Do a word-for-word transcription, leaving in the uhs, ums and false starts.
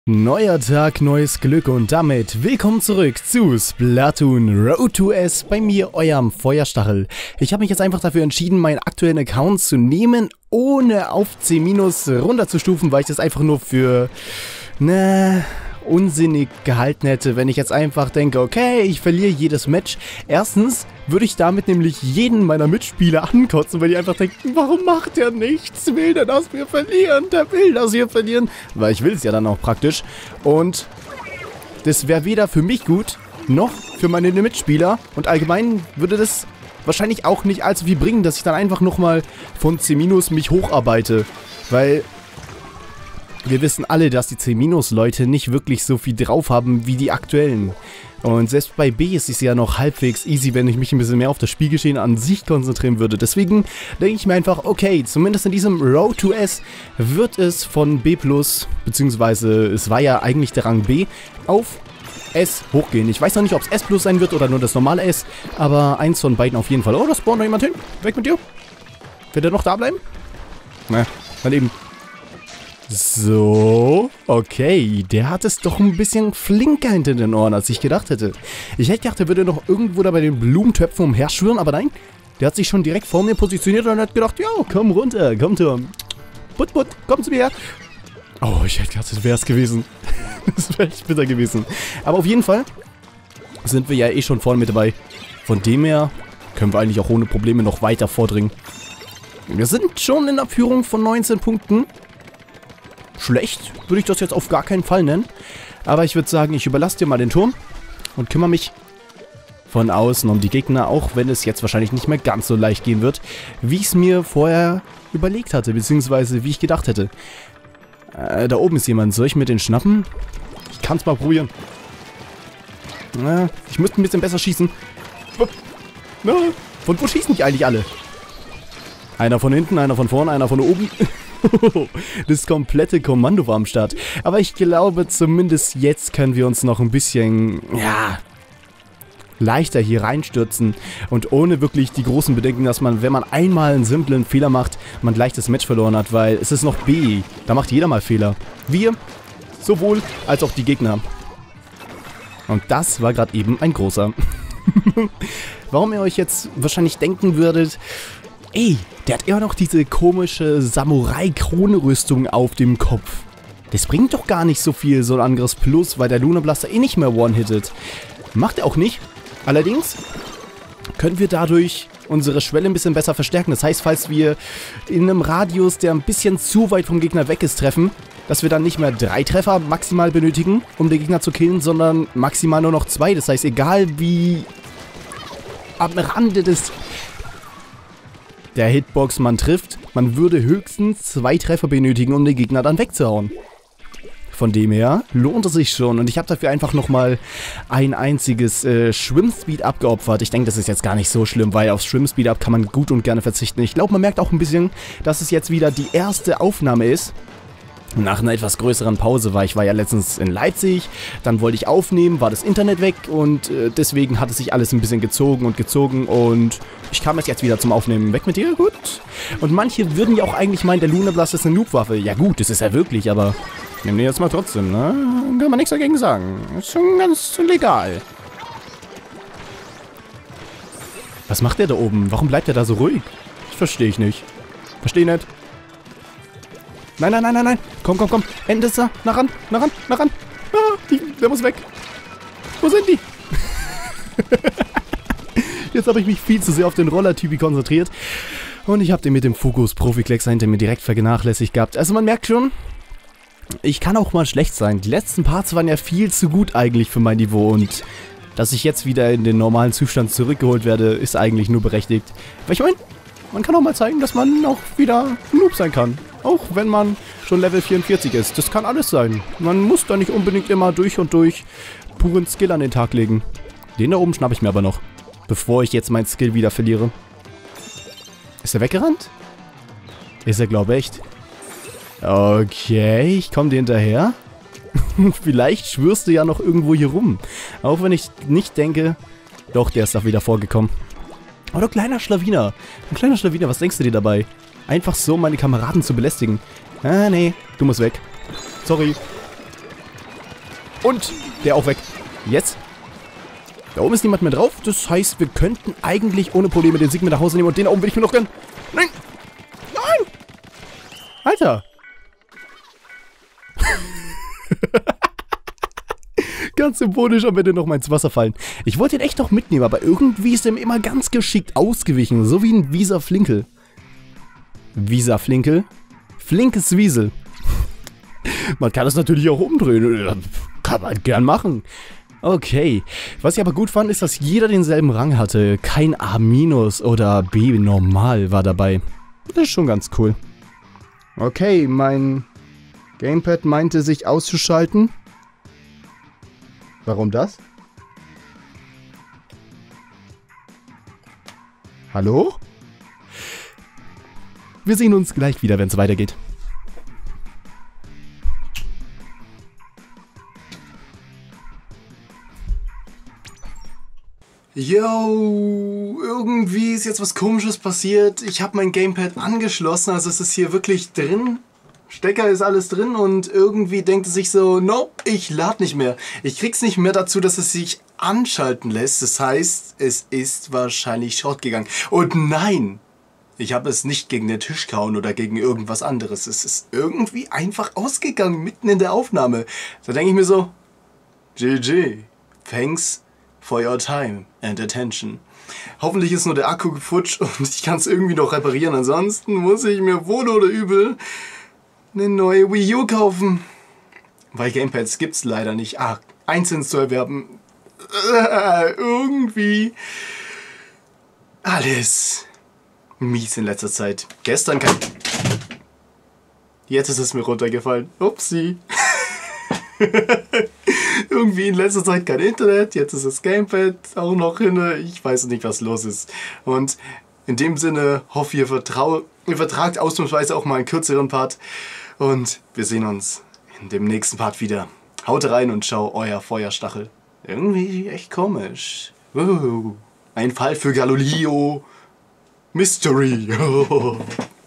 Neuer Tag, neues Glück und damit willkommen zurück zu Splatoon Road to S, bei mir, eurem Feuerstachel. Ich habe mich jetzt einfach dafür entschieden, meinen aktuellen Account zu nehmen, ohne auf C minus runterzustufen, weil ich das einfach nur für, ne, unsinnig gehalten hätte, wenn ich jetzt einfach denke, okay, ich verliere jedes Match. Erstens würde ich damit nämlich jeden meiner Mitspieler ankotzen, weil die einfach denken, warum macht der nichts? Will der, dass wir verlieren? Der will, dass wir verlieren. Weil ich will es ja dann auch praktisch. Und das wäre weder für mich gut, noch für meine Mitspieler. Und allgemein würde das wahrscheinlich auch nicht allzu viel bringen, dass ich dann einfach nochmal von C minus mich hocharbeite. Weil wir wissen alle, dass die C minus Leute nicht wirklich so viel drauf haben wie die aktuellen. Und selbst bei B ist es ja noch halbwegs easy, wenn ich mich ein bisschen mehr auf das Spielgeschehen an sich konzentrieren würde. Deswegen denke ich mir einfach, okay, zumindest in diesem Road to S wird es von B plus, beziehungsweise es war ja eigentlich der Rang B, auf S hochgehen. Ich weiß noch nicht, ob es S plus sein wird oder nur das normale S, aber eins von beiden auf jeden Fall. Oh, da spawnt noch jemand hin. Weg mit dir. Wird er noch da bleiben? Na, dann eben. So, okay, der hat es doch ein bisschen flinker hinter den Ohren, als ich gedacht hätte. Ich hätte gedacht, er würde noch irgendwo da bei den Blumentöpfen umherschwirren, aber nein, der hat sich schon direkt vor mir positioniert und hat gedacht, ja, komm runter, komm Turm. Put, put, komm zu mir her. Oh, ich hätte gedacht, das wäre es gewesen. Das wäre echt bitter gewesen. Aber auf jeden Fall sind wir ja eh schon vorne mit dabei. Von dem her können wir eigentlich auch ohne Probleme noch weiter vordringen. Wir sind schon in der Führung von neunzehn Punkten. Schlecht würde ich das jetzt auf gar keinen Fall nennen. Aber ich würde sagen, ich überlasse dir mal den Turm und kümmere mich von außen um die Gegner, auch wenn es jetzt wahrscheinlich nicht mehr ganz so leicht gehen wird, wie ich es mir vorher überlegt hatte, beziehungsweise wie ich gedacht hätte. Äh, da oben ist jemand. Soll ich mir den schnappen? Ich kann es mal probieren. Äh, ich müsste ein bisschen besser schießen. Na, von wo schießen die eigentlich alle? Einer von hinten, einer von vorne, einer von oben. Das komplette Kommando war am Start. Aber ich glaube, zumindest jetzt können wir uns noch ein bisschen, ja, leichter hier reinstürzen. Und ohne wirklich die großen Bedenken, dass man, wenn man einmal einen simplen Fehler macht, man gleich das Match verloren hat. Weil es ist noch B. Da macht jeder mal Fehler. Wir, sowohl als auch die Gegner. Und das war gerade eben ein großer. Warum ihr euch jetzt wahrscheinlich denken würdet, ey, der hat immer noch diese komische Samurai-Krone-Rüstung auf dem Kopf. Das bringt doch gar nicht so viel, so ein Angriffs Plus, weil der Luna Blaster eh nicht mehr one-hittet. Macht er auch nicht. Allerdings können wir dadurch unsere Schwelle ein bisschen besser verstärken. Das heißt, falls wir in einem Radius, der ein bisschen zu weit vom Gegner weg ist, treffen, dass wir dann nicht mehr drei Treffer maximal benötigen, um den Gegner zu killen, sondern maximal nur noch zwei. Das heißt, egal wie am Rande des der Hitbox man trifft, man würde höchstens zwei Treffer benötigen, um den Gegner dann wegzuhauen. Von dem her lohnt es sich schon und ich habe dafür einfach nochmal ein einziges äh, Schwimmspeed abgeopfert. Ich denke, das ist jetzt gar nicht so schlimm, weil auf Schwimmspeed up kann man gut und gerne verzichten. Ich glaube, man merkt auch ein bisschen, dass es jetzt wieder die erste Aufnahme ist. Nach einer etwas größeren Pause, weil ich war ja letztens in Leipzig, dann wollte ich aufnehmen, war das Internet weg und äh, deswegen hat es sich alles ein bisschen gezogen und gezogen und ich kam jetzt, jetzt wieder zum Aufnehmen. Weg mit dir, gut. Und manche würden ja auch eigentlich meinen, der Luna Blaster ist eine Noob-Waffe. Ja gut, das ist er wirklich, aber nehmen wir jetzt mal trotzdem, ne? Kann man nichts dagegen sagen. Ist schon ganz legal. Was macht der da oben? Warum bleibt er da so ruhig? Das verstehe ich nicht. Verstehe nicht. Nein, nein, nein, nein, nein. Komm, komm, komm. Ende ist da. Nach ran, nach ran, nach ran. Ah, die, der muss weg. Wo sind die? Jetzt habe ich mich viel zu sehr auf den Roller-Typi konzentriert. Und ich habe den mit dem Fokus Profiklex hinter mir direkt vernachlässigt gehabt. Also man merkt schon, ich kann auch mal schlecht sein. Die letzten Parts waren ja viel zu gut eigentlich für mein Niveau. Und dass ich jetzt wieder in den normalen Zustand zurückgeholt werde, ist eigentlich nur berechtigt. Weil ich meine, man kann auch mal zeigen, dass man auch wieder Noob sein kann. Auch wenn man schon Level vierundvierzig ist. Das kann alles sein. Man muss da nicht unbedingt immer durch und durch puren Skill an den Tag legen. Den da oben schnappe ich mir aber noch. Bevor ich jetzt meinen Skill wieder verliere. Ist er weggerannt? Ist er, glaube ich, echt. Okay, ich komme dir hinterher. Vielleicht schwörst du ja noch irgendwo hier rum. Auch wenn ich nicht denke... Doch, der ist da wieder vorgekommen. Oh, du kleiner Schlawiner. Ein kleiner Schlawiner, was denkst du dir dabei? Einfach so meine Kameraden zu belästigen. Ah, nee, du musst weg. Sorry. Und der auch weg. Jetzt. Da oben ist niemand mehr drauf. Das heißt, wir könnten eigentlich ohne Probleme den Sieg mit nach Hause nehmen. Und den da oben will ich mir noch gönnen. Nein! Nein! Alter! Ganz symbolisch am Ende noch mal ins Wasser fallen. Ich wollte ihn echt noch mitnehmen, aber irgendwie ist er immer ganz geschickt ausgewichen. So wie ein Wieser Flinkel. Wieser Flinkel? Flinkes Wiesel. Man kann das natürlich auch umdrehen. Kann man gern machen. Okay. Was ich aber gut fand, ist, dass jeder denselben Rang hatte. Kein A- oder B normal war dabei. Das ist schon ganz cool. Okay, mein Gamepad meinte sich auszuschalten. Warum das? Hallo? Wir sehen uns gleich wieder, wenn es weitergeht. Yo, irgendwie ist jetzt was Komisches passiert. Ich habe mein Gamepad angeschlossen, also es ist hier wirklich drin. Stecker ist alles drin und irgendwie denkt es sich so, nope, ich lade nicht mehr. Ich krieg's nicht mehr dazu, dass es sich anschalten lässt. Das heißt, es ist wahrscheinlich short gegangen. Und nein, ich habe es nicht gegen den Tisch gehauen oder gegen irgendwas anderes. Es ist irgendwie einfach ausgegangen, mitten in der Aufnahme. Da denke ich mir so, G G, thanks for your time and attention. Hoffentlich ist nur der Akku futsch und ich kann es irgendwie noch reparieren. Ansonsten muss ich mir wohl oder übel eine neue Wii U kaufen. Weil Gamepads gibt es leider nicht. Ah, einzeln zu erwerben. Äh, irgendwie alles mies in letzter Zeit. Gestern kein... Jetzt ist es mir runtergefallen. Upsi. Irgendwie in letzter Zeit kein Internet. Jetzt ist das Gamepad auch noch hin. Ich weiß nicht, was los ist. Und in dem Sinne hoffe ich, ihr, vertrau ihr vertragt ausnahmsweise auch mal einen kürzeren Part. Und wir sehen uns in dem nächsten Part wieder. Haut rein und ciao, euer Feuerstachel. Irgendwie echt komisch. Ein Fall für Galileo. Mystery.